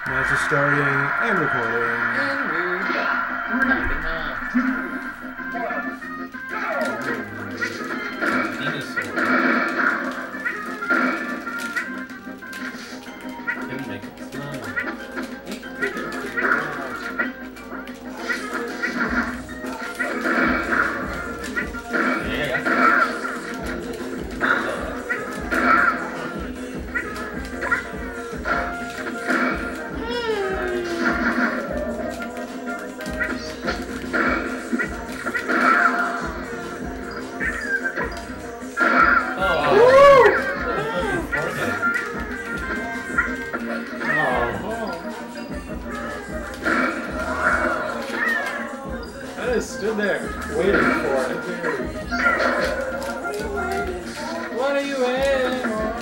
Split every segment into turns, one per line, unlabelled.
Now it's starting and recording.
And we're knocking off. Dinosaur. Can make it smile.
I just stood there waiting for it. What are you waiting for?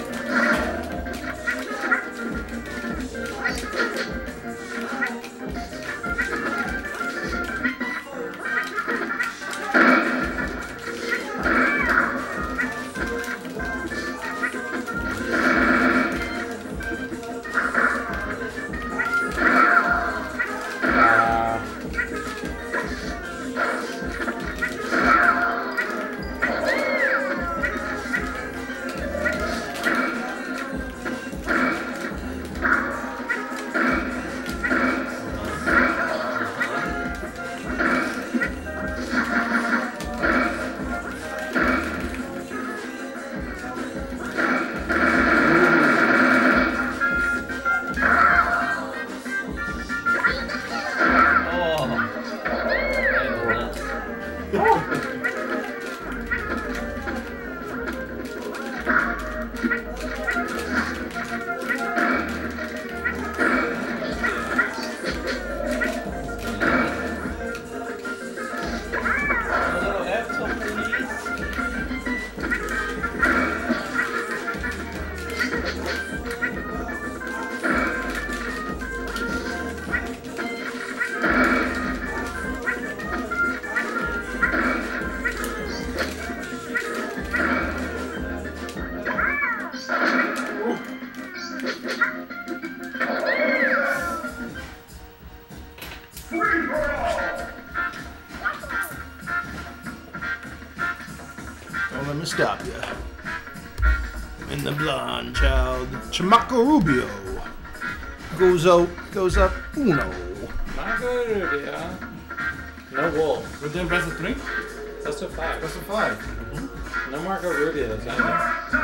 Don't let me stop you. And the blonde child, Chamaco Rubio, goes up uno.
Marco Rubio. No wolf.
We're doing best of 3?
Best of 5.
That's a 5.
No Marco Rubios, I know.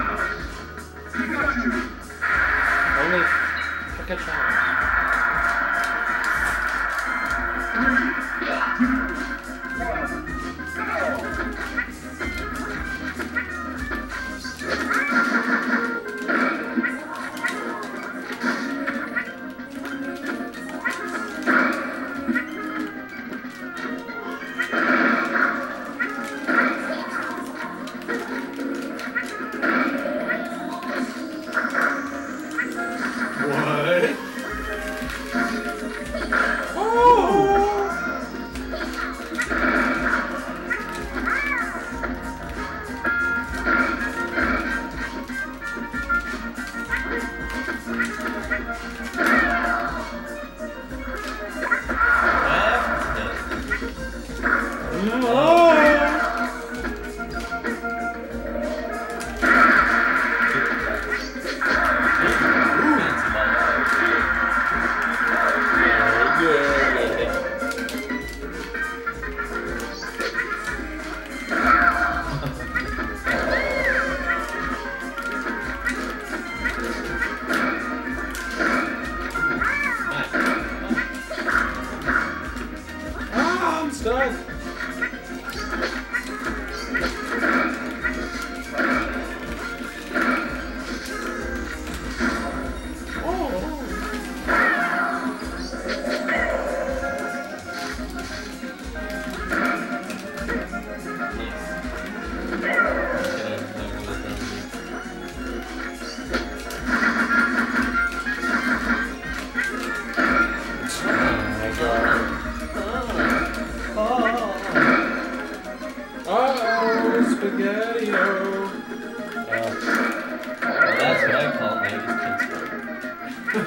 Only Pikachu.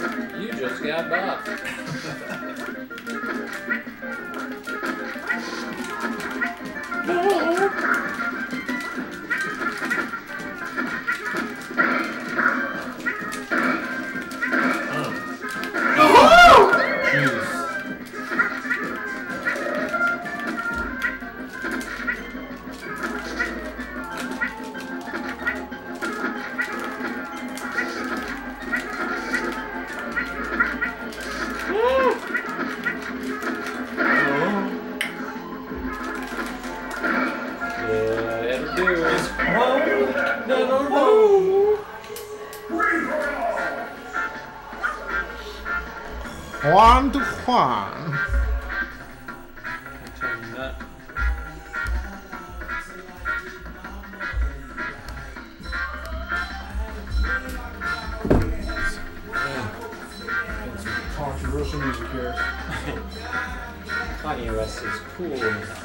You just got buffed.
Juan to Juan.
Controversial music here.
Kanye West is cool.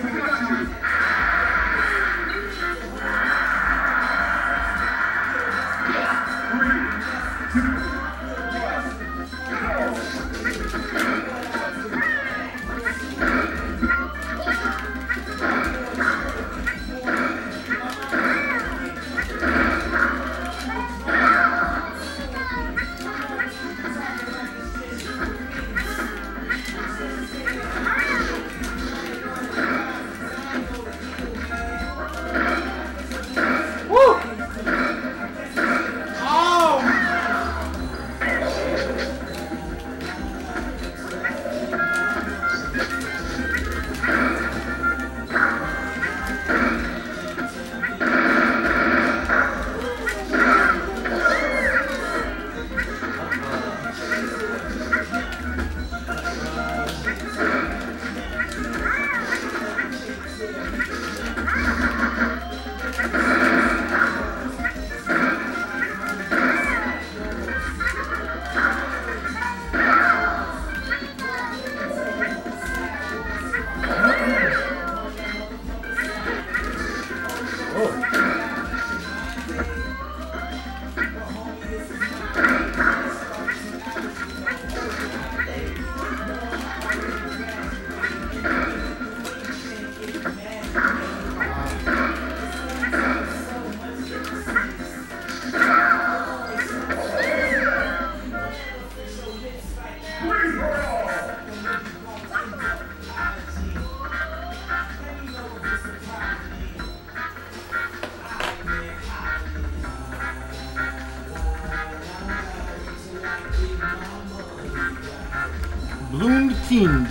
BlondeKrib.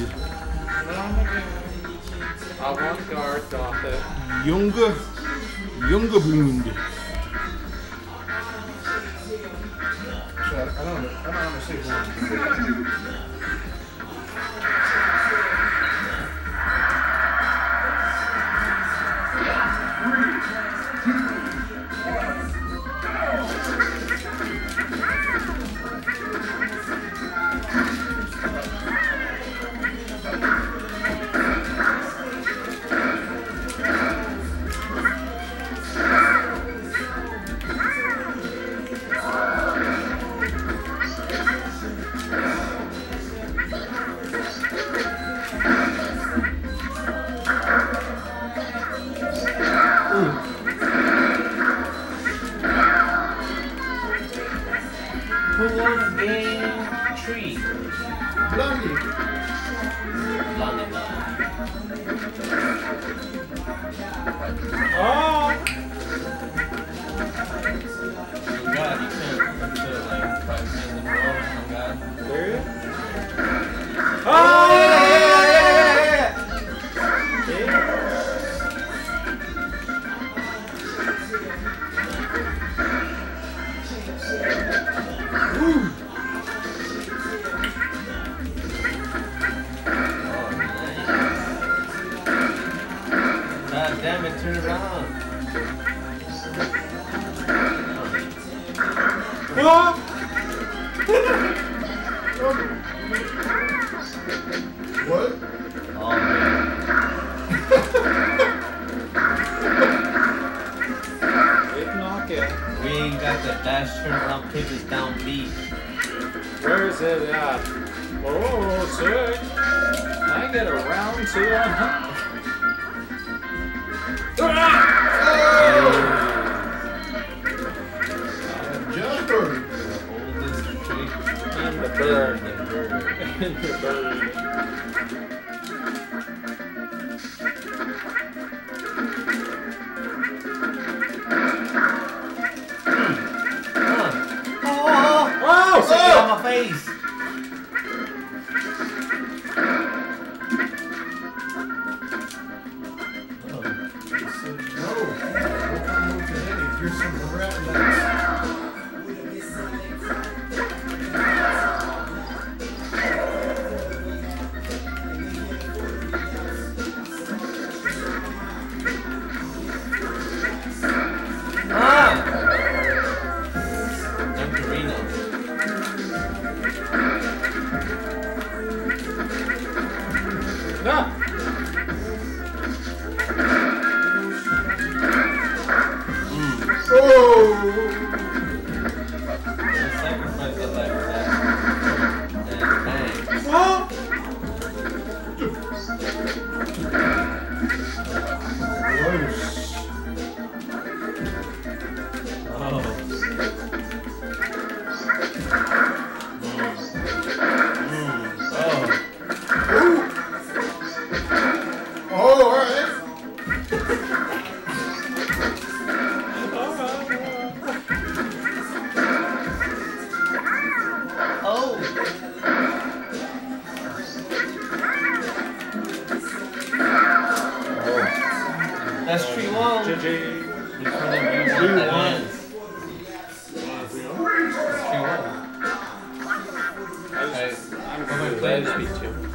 Avant-garde gothic.
Younger Blonde.
So I don't understand what.
Who won game 3?
Blondie.
Blondie.
Oh!
Oh God, you couldn't put like 5 hands in a row. Oh God.
Serious?
Oh! God damn it, turn around.
Oh! said that. Oh, sick. I get a round 2 on him.
Just bird.
Oldest trick
In the bird.
in the bird.
In the bird.
Oh, shit on my face.
No. You're some rat nuts.
No.
Sacrifice the life of that. And bang. Oh.
Oh, alright.
Oh. That's 3-1.
GG.
You couldn't use one that wins. 3-1.
I'm going to let it be 2.